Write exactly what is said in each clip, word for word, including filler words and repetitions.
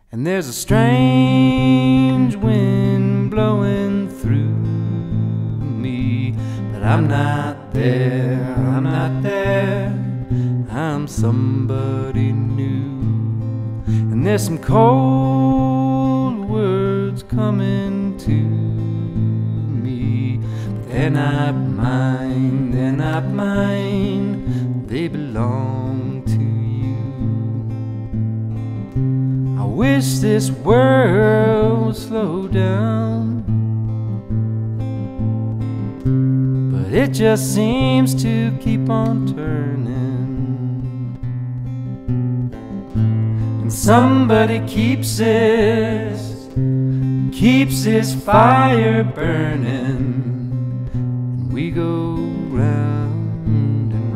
And there's a strange wind blowing through me, but I'm not there, I'm not there, I'm somebody new. And there's some cold words coming to me, but they're not mine, they're not mine, they belong to you. I wish this world would slow down, but it just seems to keep on turning, and somebody keeps it, keeps this fire burning, and we go round and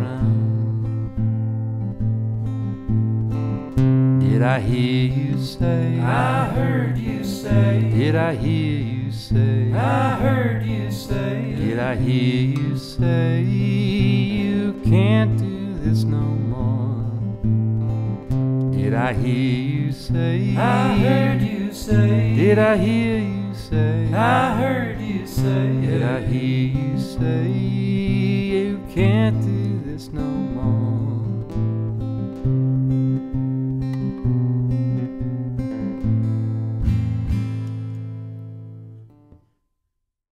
round. Did I hear you say? I heard you say. Did I hear you say? I heard you say. Did I hear you say you can't do this no more? Did I hear you say? I heard you say. Did I hear you say? I heard you say. Did I hear you say you can't do this no more?